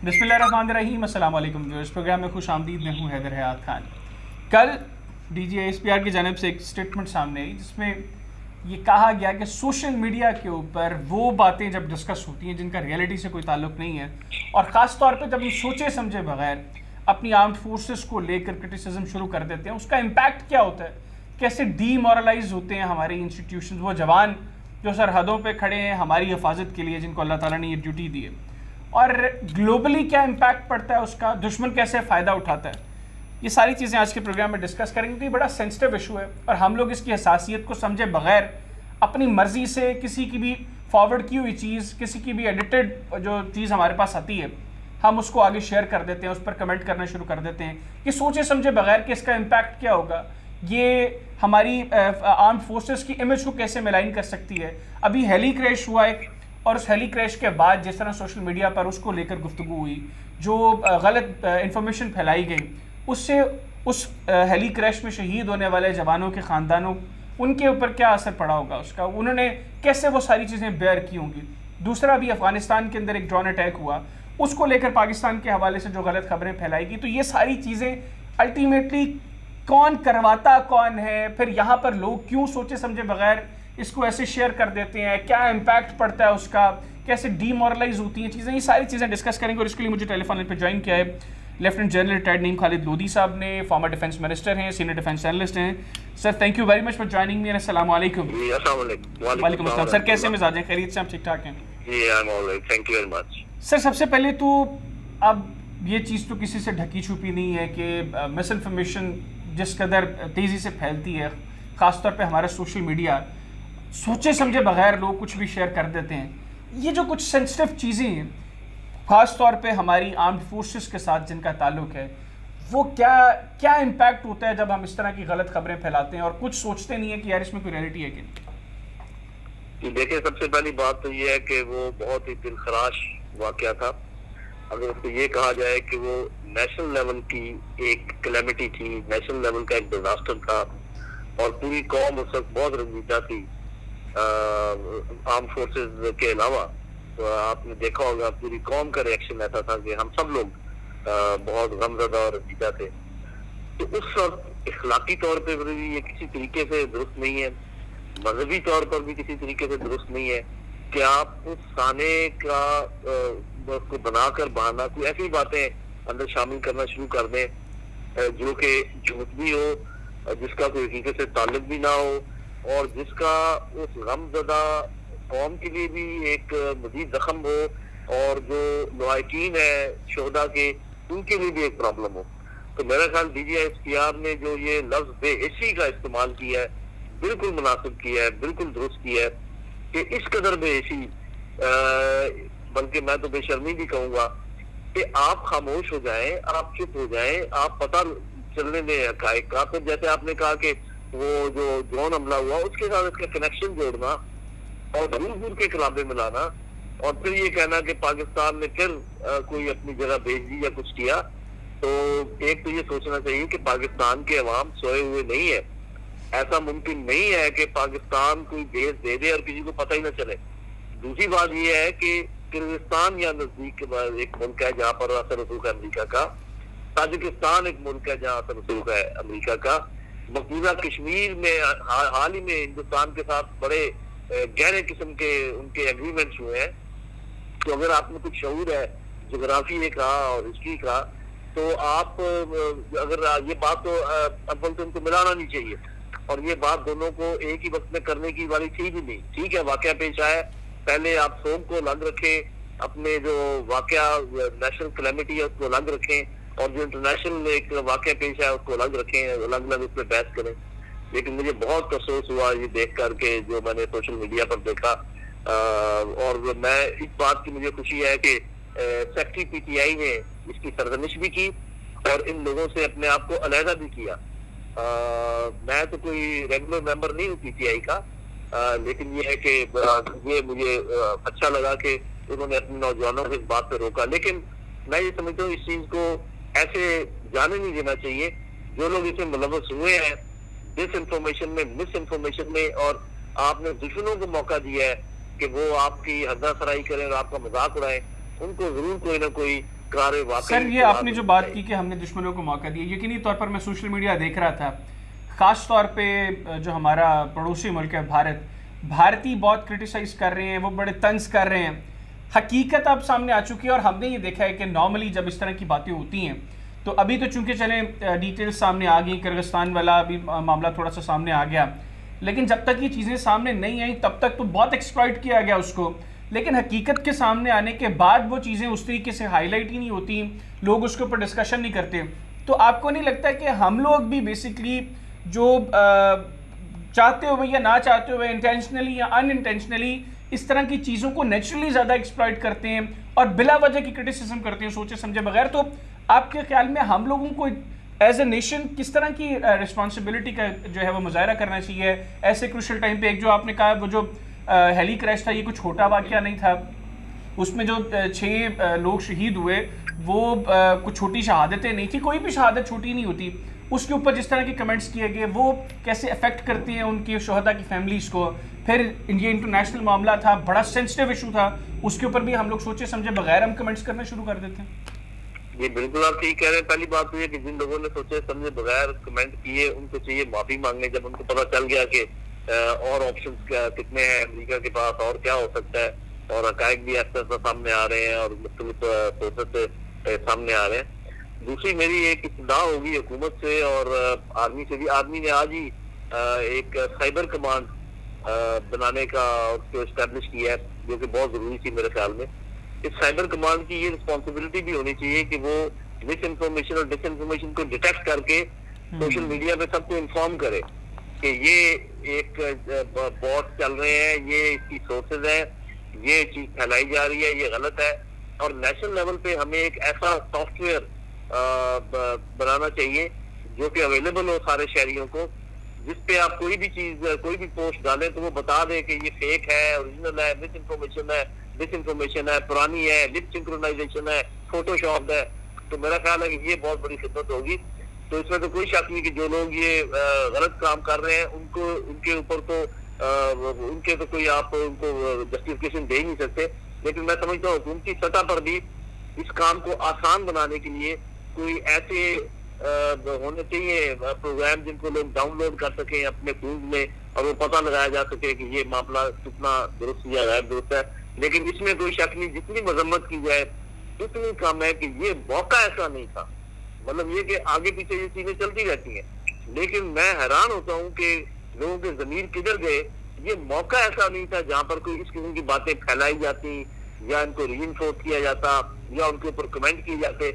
बिस्मिल्लाहिर्रहमानिर्रहीम, अस्सलाम वालेकुम व्यूअर्स। प्रोग्राम में खुश आमदीद। मैं हूँ हैदर हयात खान। कल DGISPR की जानब से एक स्टेटमेंट सामने आई जिसमें ये कहा गया कि सोशल मीडिया के ऊपर वो बातें जब डिस्कस होती हैं जिनका रियलिटी से कोई ताल्लुक नहीं है, और ख़ास तौर पे जब हम सोचे समझे बगैर अपनी आर्म्ड फोर्सेस को लेकर क्रिटिसिज्म शुरू कर देते हैं, उसका इम्पैक्ट क्या होता है, कैसे डीमोरलाइज होते हैं हमारे इंस्टीट्यूशन, वो जवान जो सरहदों पर खड़े हैं हमारी हिफाजत के लिए, जिनको अल्लाह ताला ने ये ड्यूटी दी है, और ग्लोबली क्या इम्पैक्ट पड़ता है उसका, दुश्मन कैसे फ़ायदा उठाता है। ये सारी चीज़ें आज के प्रोग्राम में डिस्कस करेंगे। तो ये बड़ा सेंसिटिव इशू है और हम लोग इसकी हसासियत को समझे बगैर अपनी मर्ज़ी से किसी की भी फॉरवर्ड की हुई चीज़, किसी की भी एडिटेड जो चीज़ हमारे पास आती है, हम उसको आगे शेयर कर देते हैं, उस पर कमेंट करना शुरू कर देते हैं कि सोचे समझे बगैर कि इसका इम्पैक्ट क्या होगा, ये हमारी आर्म फोर्सेस की इमेज को कैसे मिलाइन कर सकती है। अभी हेली क्रैश हुआ एक, और उस हेली क्रैश के बाद जिस तरह सोशल मीडिया पर उसको लेकर गुफ्तगू हुई, जो गलत इंफॉर्मेशन फैलाई गई, उससे उस हेली क्रैश में शहीद होने वाले जवानों के ख़ानदानों, उनके ऊपर क्या असर पड़ा होगा उसका, उन्होंने कैसे वो सारी चीज़ें बेयर की होंगी। दूसरा, भी अफ़गानिस्तान के अंदर एक ड्रोन अटैक हुआ, उसको लेकर पाकिस्तान के हवाले से जो गलत खबरें फैलाई गई। तो ये सारी चीज़ें अल्टीमेटली कौन करवाता कौन है, फिर यहाँ पर लोग क्यों सोचे समझे बगैर इसको ऐसे शेयर कर देते हैं, क्या इम्पैक्ट पड़ता है उसका, कैसे डीमोरलाइज होती हैं चीज़ें, ये सारी चीज़ें डिस्कस करेंगे। और इसके लिए मुझे टेलीफोन लाइन पर ज्वाइन किया है lieutenant general retired Naeem Khalid Lodhi sahab ने, फॉर्मर डिफेंस मिनिस्टर हैं, सीनियर डिफेंस एनालिस्ट हैं। Sir, thank you very much for joining me. अस्सलाम वालेकुम। वालेकुम अस्सलाम। सर, कैसे मिजाज हैं? खैरियत से? आप ठीक ठाक हैं? Thank you very much. Sir, सबसे पहले तो अब ये चीज़ तो किसी से ढकी छुपी नहीं है कि मिस इन्फॉर्मेशन जिस कदर तेज़ी से फैलती है, ख़ासतौर पर हमारा सोशल मीडिया, सोचे समझे बगैर लोग कुछ भी शेयर कर देते हैं। ये जो कुछ सेंसिटिव चीज़ें हैं, ख़ास तौर पे हमारी आर्म्ड फोर्सेस के साथ जिनका ताल्लुक है, वो क्या इम्पैक्ट होता है जब हम इस तरह की गलत खबरें फैलाते हैं और कुछ सोचते नहीं है कि यार इसमें कोई रियलिटी है कि नहीं। देखिए, सबसे पहली बात तो ये है कि वो बहुत ही दिलखराश वाक़या था। अगर उसको ये कहा जाए कि वो नेशनल लेवल की एक कैलेमिटी थी, नेशनल लेवल का एक डिजास्टर था, और पूरी कौम उस वक्त बहुत रंजीदा थी आर्म फोर्सेस के अलावा। तो आपने देखा होगा पूरी कौम का रिएक्शन ऐसा था कि हम सब लोग बहुत गमज़दा और रंजीदा थे। तो उस वक्त इखलाकी तौर पर भी ये किसी तरीके से दुरुस्त नहीं है, मजहबी तौर पर भी किसी तरीके से दुरुस्त नहीं है कि आप उस खाने का को बनाकर बहाना कोई ऐसी बातें अंदर शामिल करना शुरू कर दें जो कि झूठ भी हो, जिसका कोई हकीकत से ताल्लुक भी ना हो, और जिसका उस गमज़दा कौम के लिए भी एक मज़ीद जख्म हो, और जो लवाकिन है शोहदा के, उनके लिए भी एक प्रॉब्लम हो। तो मेरा ख्याल DGISPR ने जो ये लफ्ज़ बेहिसी का इस्तेमाल किया है, बिल्कुल मुनासिब किया है, बिल्कुल दुरुस्त किया है कि इस कदर बेहिसी, बल्कि मैं तो बेशर्मी भी कहूँगा कि आप खामोश हो जाएं, आप चुप हो जाएं, आप पता चलने दें हक़ाइक़ का। तो जैसे आपने कहा कि वो जो ड्रोन हमला हुआ, उसके साथ इसका कनेक्शन जोड़ना और दूर दूर के खिलाफे मिलाना, और फिर ये कहना कि पाकिस्तान ने फिर कोई अपनी जगह भेज दी या कुछ किया, तो एक तो ये सोचना चाहिए कि पाकिस्तान के अवाम सोए हुए नहीं है। ऐसा मुमकिन नहीं है कि पाकिस्तान कोई बेस दे दे और किसी को पता ही ना चले। दूसरी बात ये है कि किर्गिस्तान या नजदीक एक मुल्क है जहाँ पर असर रसूख है अमरीका का, ताजिकिस्तान एक मुल्क है जहाँ असर रसूख है अमरीका का, मकबूजा कश्मीर में हाल ही में हिंदुस्तान के साथ बड़े गहरे किस्म के उनके एग्रीमेंट्स हुए हैं। तो अगर आप में कुछ शऊर है जोग्राफी का और हिस्ट्री का, तो आप अगर ये बात तो अव्वल तो उनको मिलाना नहीं चाहिए, और ये बात दोनों को एक ही वक्त में करने की वाली थी भी नहीं। ठीक है, वाकया पेश आया, पहले आप सोम को अलग रखें, अपने जो वाकया नेशनल कैलेमिटी है उसको अलग रखें, और जो इंटरनेशनल एक वाकया पेश है उसको अलग रखें, अलग अलग उस पर बहस करें। लेकिन मुझे बहुत अफसोस हुआ ये देख करके जो मैंने सोशल मीडिया पर देखा, और मैं इस बात की मुझे खुशी है कि सेक्रेटरी PTI ने इसकी सरजमिश भी की और इन लोगों से अपने आप को अलहदा भी किया। मैं तो कोई रेगुलर मेंबर नहीं हूँ PTI का, लेकिन ये है कि ये मुझे अच्छा लगा कि उन्होंने अपने नौजवानों को इस बात पे रोका। लेकिन मैं ये समझता हूँ इस चीज को ऐसे जाने नहीं देना चाहिए। जो लोग इसमें मुलव्वस हुए हैं डिस इन्फॉर्मेशन में, मिस इन्फॉर्मेशन में, और आपने दुश्मनों को मौका दिया है कि वो आपकी हर्जा सराई करें और आपका मजाक उड़ाएं, उनको जरूर कोई ना कोई सर ये आपने जो बात की कि हमने दुश्मनों को मौका दिया, यकीनी तौर पर मैं सोशल मीडिया देख रहा था, ख़ास तौर पे जो हमारा पड़ोसी मुल्क है भारत, भारतीय बहुत क्रिटिसाइज़ कर रहे हैं, वो बड़े तंज कर रहे हैं। हकीकत अब सामने आ चुकी है और हमने ये देखा है कि नॉर्मली जब इस तरह की बातें होती हैं तो अभी तो चूंकि चले डिटेल्स सामने आ गई, किर्गिस्तान वाला अभी मामला थोड़ा सा सामने आ गया, लेकिन जब तक ये चीज़ें सामने नहीं आई तब तक तो बहुत एक्सप्लॉइट किया गया उसको। लेकिन हकीकत के सामने आने के बाद वो चीज़ें उस तरीके से हाईलाइट ही नहीं होती, लोग उसके ऊपर डिस्कशन नहीं करते। तो आपको नहीं लगता कि हम लोग भी बेसिकली जो चाहते हुए या ना चाहते हुए, इंटेंशनली या अनइंटेंशनली, इस तरह की चीज़ों को नेचुरली ज़्यादा एक्सप्लॉइट करते हैं और बिला वजह की क्रिटिसिज्म करते हैं सोचे समझे बगैर? तो आपके ख्याल में हम लोगों को एज ए नेशन किस तरह की रिस्पॉन्सिबिलिटी का जो है वो मुजाहरा करना चाहिए ऐसे क्रूशल टाइम पे? एक जो आपने कहा वो जो हेली क्रैश था, ये कुछ छोटा वाकया नहीं था, उसमें जो 6 लोग शहीद हुए वो कुछ छोटी शहादतें नहीं थी, कोई भी शहादत छोटी नहीं होती। उसके ऊपर जिस तरह के कमेंट्स किए गए वो कैसे अफेक्ट करती हैं उनके शहदा की फैमिलीज़ को। फिर ये इंटरनेशनल मामला था, बड़ा सेंसिटिव इशू था, उसके ऊपर भी हम लोग सोचे समझे बगैर हम कमेंट्स करना शुरू कर देते हैं। ये बिल्कुल आप ठीक कह रहे हैं। पहली बात तो ये कि जिन लोगों ने सोचे समझे बगैर कमेंट किए उनको चाहिए माफी मांगने, जब उनको पता चल गया कि और ऑप्शंस कितने हैं अमेरिका के पास और क्या हो सकता है, और हकायक भी ऐसा सामने आ रहे हैं और मुख्तलिफ सोर्सेस सामने आ रहे हैं। दूसरी मेरी एक इस्तदा होगी हुकूमत से और आर्मी से भी। आर्मी ने आज ही एक साइबर कमांड बनाने का उसको एस्टेब्लिश किया है, जो कि बहुत जरूरी थी मेरे ख्याल में। इस साइबर कमांड की ये रिस्पॉन्सिबिलिटी भी होनी चाहिए कि वो मिस इन्फॉर्मेशन और डिस इन्फॉर्मेशन को डिटेक्ट करके सोशल मीडिया पे सबको इन्फॉर्म करे कि ये एक बॉट चल रहे हैं, ये इसकी सोर्सेज है, ये चीज फैलाई जा रही है, ये गलत है। और नेशनल लेवल पे हमें एक ऐसा सॉफ्टवेयर बनाना चाहिए जो कि अवेलेबल हो सारे शहरियों को, जिसपे आप कोई भी चीज, कोई भी पोस्ट डालें तो वो बता दे कि ये फेक है, ओरिजिनल है, मिस इन्फॉर्मेशन है, डिसइंफॉर्मेशन है, पुरानी है, लिप सिंक्रोनाइजेशन है, फोटोशॉप है। तो मेरा ख्याल है कि ये बहुत बड़ी खिदमत होगी। तो इसमें तो कोई शक नहीं कि जो लोग ये गलत काम कर रहे हैं उनको, उनके ऊपर तो उनके तो कोई आप उनको जस्टिफिकेशन दे ही नहीं सकते। लेकिन मैं समझता हूँ हुकूमती सतह पर भी इस काम को आसान बनाने के लिए कोई ऐसे होने चाहिए प्रोग्राम जिनको लोग डाउनलोड कर सकें अपने फोन में और वो पता लगाया जा सके कि ये मामला कितना दुरुस्त या गैर दुरुस्त है। लेकिन इसमें कोई शक नहीं, जितनी मजम्मत की जाए उतनी कम है कि ये मौका ऐसा नहीं था। मतलब ये कि आगे पीछे ये चीजें चलती रहती हैं, लेकिन मैं हैरान होता हूँ कि लोगों के जमीर किधर गए। ये मौका ऐसा नहीं था जहाँ पर कोई इस किस्म की बातें फैलाई जाती या इनको रीइंफोर्स किया जाता या उनके ऊपर कमेंट किए जाते।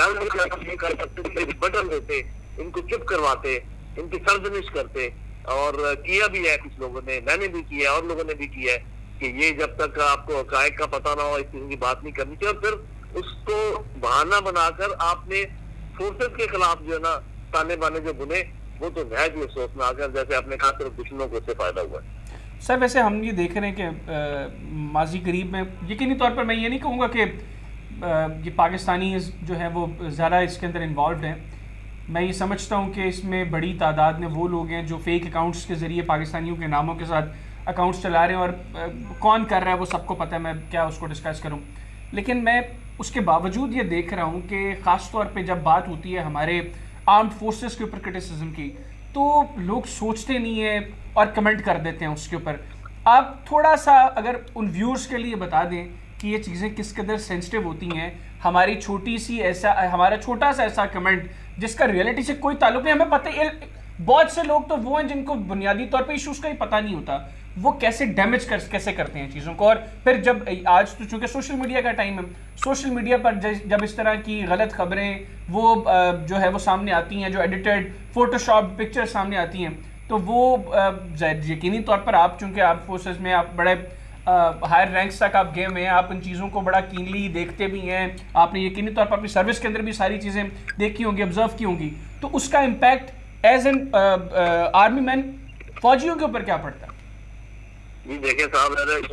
बटन देते, इनको चुप करवाते, इनकी सर्जनिश करते। और किया भी है कुछ लोगों ने, मैंने भी किया और लोगों ने भी किया है कि ये जब तक आपको हकायक का पता ना हो इस किस्म की बात नहीं करनी चाहिए। और फिर उसको बहाना बनाकर आपने फोर्सेस के खिलाफ जो है ना ताने बाने जो बुने, वो तो नहायत ही अफसोसनाक है। जैसे आपने कहा सिर्फ दुश्मनों को उससे फायदा हुआ है। सर वैसे हम ये देख रहे हैं कि माजी करीब में, यकीनी तौर पर मैं ये नहीं कहूँगा कि ये पाकिस्तानी जो है वो ज़्यादा इसके अंदर इन्वॉल्व हैं। मैं ये समझता हूँ कि इसमें बड़ी तादाद में वो लोग हैं जो फेक अकाउंट्स के ज़रिए पाकिस्तानियों के नामों के साथ अकाउंट्स चला रहे हैं, और कौन कर रहा है वो सबको पता है, मैं क्या उसको डिस्कस करूँ। लेकिन मैं उसके बावजूद ये देख रहा हूँ कि ख़ास तौर पे जब बात होती है हमारे आर्म्ड फोर्सेस के ऊपर क्रिटिसिज्म की, तो लोग सोचते नहीं हैं और कमेंट कर देते हैं उसके ऊपर। आप थोड़ा सा अगर उन व्यूअर्स के लिए बता दें कि ये चीज़ें किस कदर सेंसिटिव होती हैं, हमारी छोटी सी ऐसा, हमारा छोटा सा ऐसा कमेंट जिसका रियलिटी से कोई ताल्लुक नहीं, हमें पता है। बहुत से लोग तो वो हैं जिनको बुनियादी तौर पे इशूज़ का ही पता नहीं होता, वो कैसे डैमेज कैसे करते हैं चीज़ों को। और फिर जब आज तो चूँकि सोशल मीडिया का टाइम है, सोशल मीडिया पर जब इस तरह की गलत खबरें वो जो है वो सामने आती हैं, जो एडिटेड फोटोशॉप पिक्चर सामने आती हैं, तो वो यकीनी तौर पर आप चूँकि आर्म्ड फोर्सेस में आप बड़े हायर रैंक्स तक आप गए हुए हैं, आप इन चीज़ों को बड़ा कीनली देखते भी हैं, आपने यकीनी तौर पर अपनी सर्विस के अंदर भी सारी चीज़ें देखी होंगी, ऑब्जर्व की होंगी, तो उसका impact as an army man फौजियों के ऊपर क्या पड़ता है? ये देखिए साहब,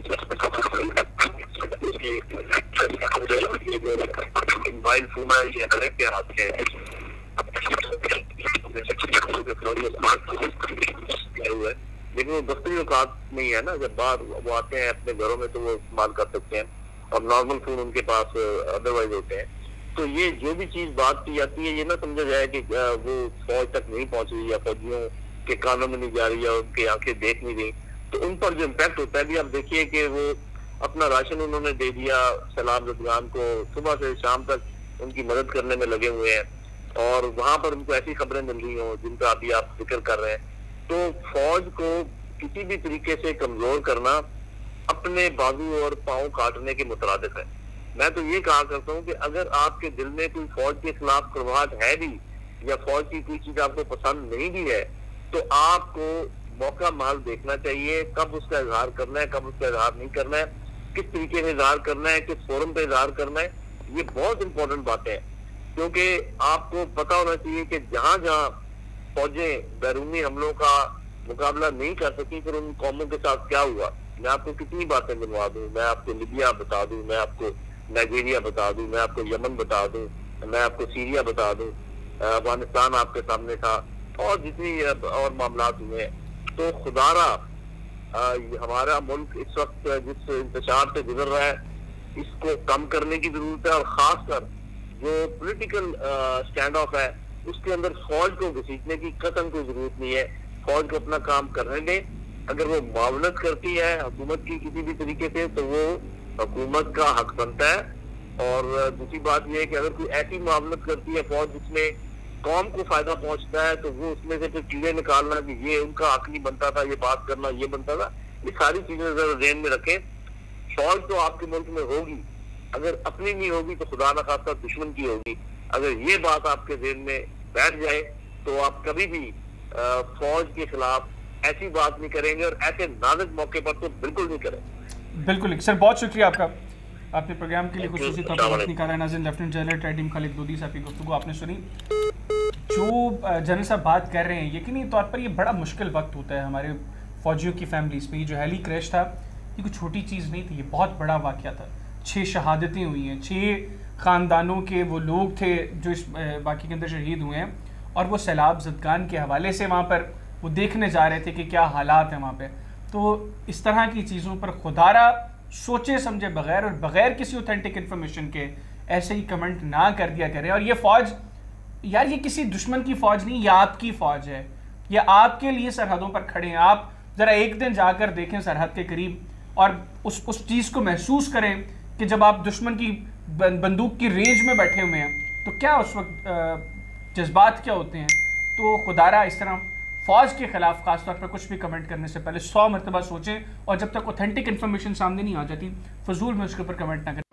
मोबाइल फोन है ये हर एक के हाथ में है, लेकिन वो दफ्तरी औकात नहीं है ना। जब बाहर वो आते हैं अपने घरों में तो वो इस्तेमाल कर सकते हैं, और नॉर्मल फोन उनके पास अदरवाइज होते हैं। तो ये जो भी चीज बात की जाती है, ये ना समझा जाए कि वो फौज तक नहीं पहुंच रही या फौजियों के कानों में नहीं जा रही है, उनकी आंखें देख नहीं रही, तो उन पर जो इम्पैक्ट होता है, भी आप देखिए कि वो अपना राशन उन्होंने दे दिया सैलाब ज़दगान को, सुबह से शाम तक उनकी मदद करने में लगे हुए हैं, और वहां पर उनको ऐसी खबरें मिल रही हो जिनका अभी आप जिक्र कर रहे हैं। तो फौज को किसी भी तरीके से कमजोर करना अपने बाजू और पांव काटने के मुतरादिफ है। मैं तो ये कहा करता हूँ कि अगर आपके दिल में कोई फौज के खिलाफ कड़वाहट है भी, या फौज की कोई चीज आपको पसंद नहीं भी है, तो आपको मौका माल देखना चाहिए, कब उसका इजहार करना है, कब उसका इजहार नहीं करना है, किस तरीके से इजहार करना है, किस फोरम पे इजहार करना है। ये बहुत इंपॉर्टेंट बातें हैं, क्योंकि आपको पता होना चाहिए कि जहां जहां फौजें बैरूनी हमलों का मुकाबला नहीं कर सकी, फिर उन कौमों के साथ क्या हुआ। मैं आपको कितनी बातें बनवा दूं, मैं आपको लिबिया बता दूं, मैं आपको नाइजीरिया बता दूं, मैं आपको यमन बता दूं, मैं आपको सीरिया बता दूं, अफगानिस्तान आपके सामने था, और जितनी और मामला हुए हैं। तो खुदारा हमारा मुल्क इस वक्त जिस इंतशार से गुजर रहा है, इसको कम करने की जरूरत है, और खासकर जो पॉलिटिकल स्टैंड ऑफ है उसके अंदर फौज को घसीटने की कतई कोई जरूरत नहीं है। फौज को अपना काम करने दें। अगर वो मावनत करती है हुकूमत की किसी भी तरीके से, तो वो हुकूमत का हक बनता है। और दूसरी बात यह है कि अगर कोई ऐसी मावनत करती है फौज जिसमें कौम को फायदा पहुंचता है, तो वो उसमें से फिर चीजें निकालना कि ये उनका हक नहीं बनता था, ये बात करना ये बनता था, ये सारी चीजें जरा ध्यान में रखें। फौज तो आपके मुल्क में होगी, अगर अपनी नहीं होगी तो खुदा न खास्ता दुश्मन की होगी। अगर ये बात आपके ज़हन में बैठ जाए तो आप कभी भी फौज के खिलाफ ऐसी बात नहीं करेंगे, और ऐसे नाजुक मौके पर तो बिल्कुल नहीं करेंगे। बिल्कुल सर, बहुत शुक्रिया आपका, आपने प्रोग्राम के लिए खुसूसी तौर पर वक्त निकाला। नाज़रीन, लेफ्टिनेंट जनरल ट्रेडिंग खालिद लोधी साहब की गुफ्तगू आपने सुनी। जो जनरल साहब बात कर रहे हैं, यकीनी तौर पर ये बड़ा मुश्किल वक्त होता है हमारे फौजियों की फैमिलीज़ पे। ये जो हेली क्रैश था, ये कोई छोटी चीज़ नहीं थी, ये बहुत बड़ा वाक़या था। 6 शहादतें हुई हैं, 6 ख़ानदानों के वो लोग थे जो इस वाक़े के अंदर शहीद हुए हैं, और वो सैलाब ज़दगान के हवाले से वहाँ पर वो देखने जा रहे थे कि क्या हालात हैं वहाँ पे। तो इस तरह की चीज़ों पर खुदारा सोचे समझे बगैर और बगैर किसी ऑथेंटिक इन्फॉर्मेशन के ऐसे ही कमेंट ना कर दिया करें। और ये फ़ौज, यार ये किसी दुश्मन की फ़ौज नहीं, ये आपकी फ़ौज है, ये आपके लिए सरहदों पर खड़े हैं। आप ज़रा एक दिन जाकर देखें सरहद के करीब और उस चीज़ को महसूस करें कि जब आप दुश्मन की बंदूक की रेंज में बैठे हुए हैं तो क्या उस वक्त जज्बात क्या होते हैं। तो खुदारा इस तरह फ़ौज के ख़िलाफ़ ख़ासतौर पर कुछ भी कमेंट करने से पहले 100 मरतबा सोचें, और जब तक ऑथेंटिक इन्फॉर्मेशन सामने नहीं आ जाती फजूल में उसके ऊपर कमेंट ना करें।